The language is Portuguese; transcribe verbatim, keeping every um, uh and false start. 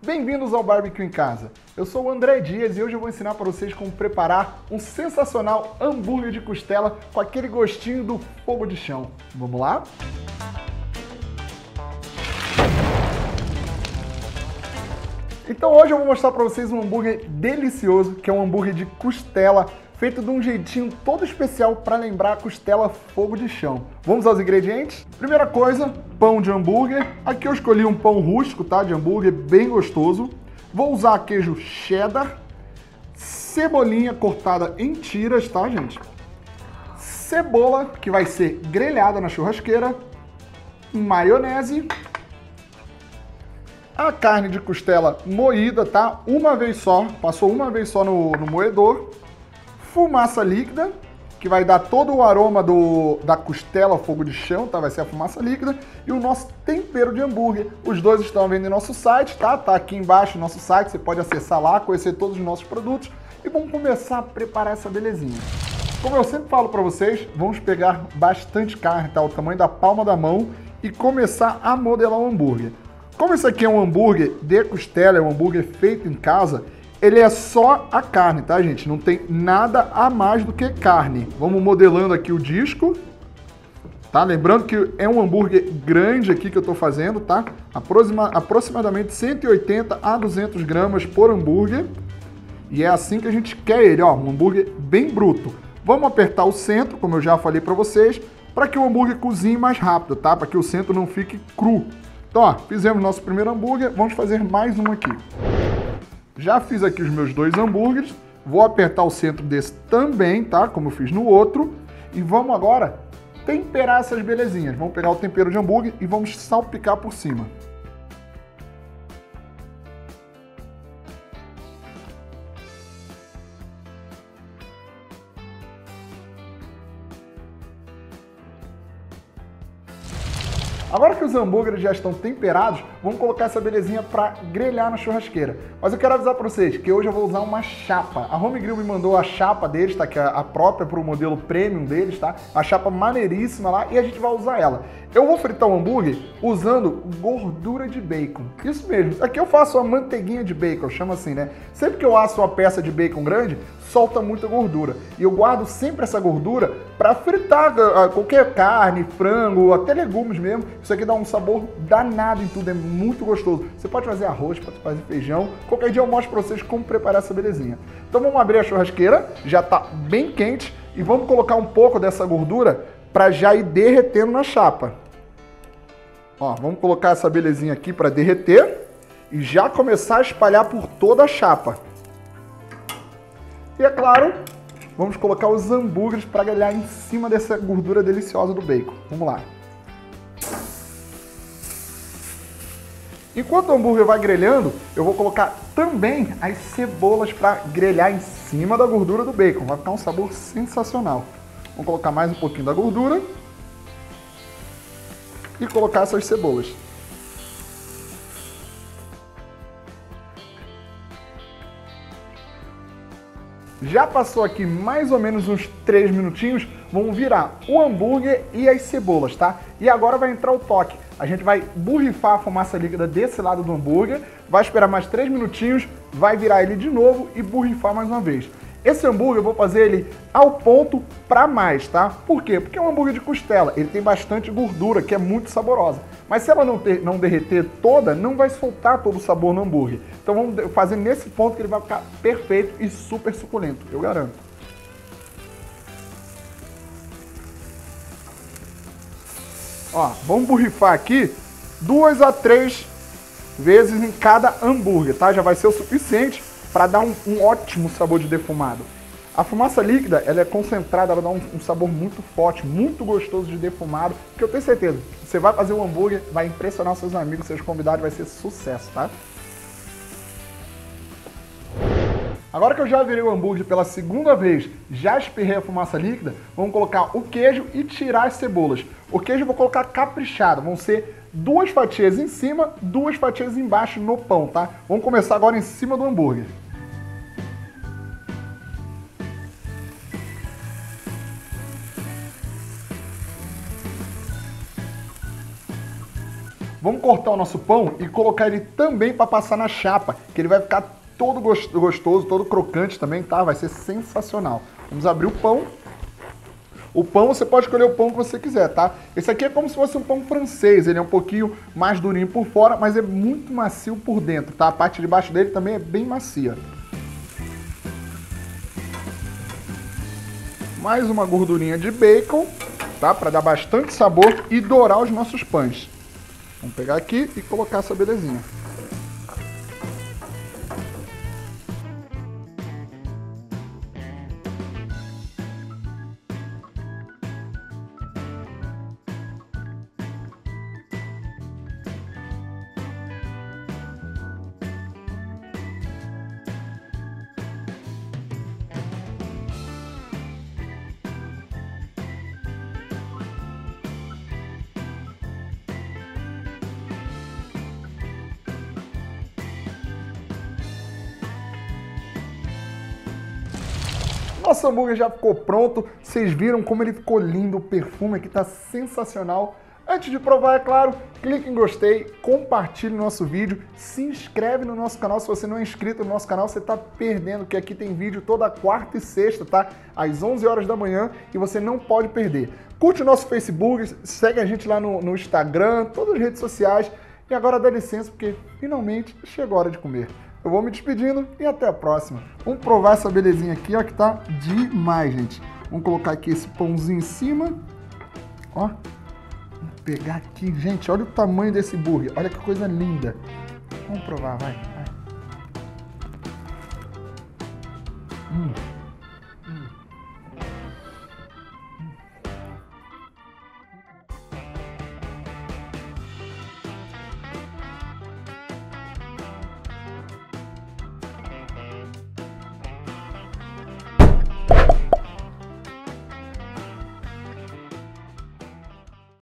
Bem-vindos ao Barbecue em Casa. Eu sou o André Dias e hoje eu vou ensinar para vocês como preparar um sensacional hambúrguer de costela com aquele gostinho do fogo de chão. Vamos lá? Então hoje eu vou mostrar para vocês um hambúrguer delicioso, que é um hambúrguer de costela, feito de um jeitinho todo especial para lembrar a costela fogo de chão. Vamos aos ingredientes? Primeira coisa, pão de hambúrguer. Aqui eu escolhi um pão rústico, tá? De hambúrguer, bem gostoso. Vou usar queijo cheddar, cebolinha cortada em tiras, tá, gente? Cebola, que vai ser grelhada na churrasqueira, maionese, a carne de costela moída, tá? Uma vez só, passou uma vez só no, no moedor. Fumaça líquida, que vai dar todo o aroma do, da costela fogo de chão, tá? Vai ser a fumaça líquida. E o nosso tempero de hambúrguer. Os dois estão vendo em nosso site, tá? Tá aqui embaixo no nosso site, você pode acessar lá, conhecer todos os nossos produtos. E vamos começar a preparar essa belezinha. Como eu sempre falo para vocês, vamos pegar bastante carne, tá? O tamanho da palma da mão e começar a modelar o hambúrguer. Como esse aqui é um hambúrguer de costela, é um hambúrguer feito em casa, ele é só a carne, tá, gente? Não tem nada a mais do que carne. Vamos modelando aqui o disco, tá? Lembrando que é um hambúrguer grande aqui que eu tô fazendo, tá? Aproxima, aproximadamente cento e oitenta a duzentos gramas por hambúrguer. E é assim que a gente quer ele, ó, um hambúrguer bem bruto. Vamos apertar o centro, como eu já falei pra vocês, para que o hambúrguer cozinhe mais rápido, tá? Para que o centro não fique cru. Então, ó, fizemos nosso primeiro hambúrguer, vamos fazer mais um aqui. Já fiz aqui os meus dois hambúrgueres, vou apertar o centro desse também, tá? Como eu fiz no outro. E vamos agora temperar essas belezinhas. Vamos pegar o tempero de hambúrguer e vamos salpicar por cima. Agora que os hambúrgueres já estão temperados, vamos colocar essa belezinha para grelhar na churrasqueira. Mas eu quero avisar para vocês que hoje eu vou usar uma chapa. A Home Grill me mandou a chapa deles, tá? Que é a própria para o modelo premium deles, tá? Uma chapa maneiríssima lá e a gente vai usar ela. Eu vou fritar o hambúrguer usando gordura de bacon. Isso mesmo. Aqui eu faço a manteiguinha de bacon, chama assim, né? Sempre que eu asso uma peça de bacon grande, solta muita gordura. E eu guardo sempre essa gordura para fritar qualquer carne, frango, até legumes mesmo. Isso aqui dá um sabor danado em tudo, é muito gostoso. Você pode fazer arroz, pode fazer feijão. Qualquer dia eu mostro para vocês como preparar essa belezinha. Então vamos abrir a churrasqueira, já está bem quente. E vamos colocar um pouco dessa gordura para já ir derretendo na chapa. Ó, vamos colocar essa belezinha aqui para derreter e já começar a espalhar por toda a chapa. E é claro, vamos colocar os hambúrgueres para grelhar em cima dessa gordura deliciosa do bacon. Vamos lá. Enquanto o hambúrguer vai grelhando, eu vou colocar também as cebolas para grelhar em cima da gordura do bacon. Vai ficar um sabor sensacional. Vamos colocar mais um pouquinho da gordura e colocar essas cebolas. Já passou aqui mais ou menos uns três minutinhos, vamos virar o hambúrguer e as cebolas, tá? E agora vai entrar o toque. A gente vai borrifar a fumaça líquida desse lado do hambúrguer, vai esperar mais três minutinhos, vai virar ele de novo e borrifar mais uma vez. Esse hambúrguer eu vou fazer ele ao ponto para mais, tá? Por quê? Porque é um hambúrguer de costela, ele tem bastante gordura, que é muito saborosa. Mas se ela não, ter, não derreter toda, não vai soltar todo o sabor no hambúrguer. Então vamos fazer nesse ponto que ele vai ficar perfeito e super suculento, eu garanto. Ó, vamos borrifar aqui duas a três vezes em cada hambúrguer, tá? Já vai ser o suficiente para dar um, um ótimo sabor de defumado. A fumaça líquida, ela é concentrada, ela dá um, um sabor muito forte, muito gostoso de defumado, que eu tenho certeza, você vai fazer um hambúrguer, vai impressionar seus amigos, seus convidados, vai ser sucesso, tá? Agora que eu já virei o hambúrguer pela segunda vez, já espirrei a fumaça líquida, vamos colocar o queijo e tirar as cebolas. O queijo eu vou colocar caprichado, vão ser duas fatias em cima, duas fatias embaixo no pão, tá? Vamos começar agora em cima do hambúrguer. Vamos cortar o nosso pão e colocar ele também para passar na chapa, que ele vai ficar todo gostoso, todo crocante também, tá? Vai ser sensacional. Vamos abrir o pão. O pão, você pode escolher o pão que você quiser, tá? Esse aqui é como se fosse um pão francês, ele é um pouquinho mais durinho por fora, mas é muito macio por dentro, tá? A parte de baixo dele também é bem macia. Mais uma gordurinha de bacon, tá? Para dar bastante sabor e dourar os nossos pães. Vamos pegar aqui e colocar essa belezinha. Nosso hambúrguer já ficou pronto, vocês viram como ele ficou lindo, o perfume aqui tá sensacional. Antes de provar, é claro, clique em gostei, compartilhe o nosso vídeo, se inscreve no nosso canal. Se você não é inscrito no nosso canal, você tá perdendo, que aqui tem vídeo toda quarta e sexta, tá? Às onze horas da manhã, e você não pode perder. Curte o nosso Facebook, segue a gente lá no, no Instagram, todas as redes sociais. E agora dá licença, porque finalmente chegou a hora de comer. Eu vou me despedindo e até a próxima. Vamos provar essa belezinha aqui, ó, que tá demais, gente. Vamos colocar aqui esse pãozinho em cima. Ó. Vamos pegar aqui, gente. Olha o tamanho desse hambúrguer. Olha que coisa linda. Vamos provar, vai. vai. Hum.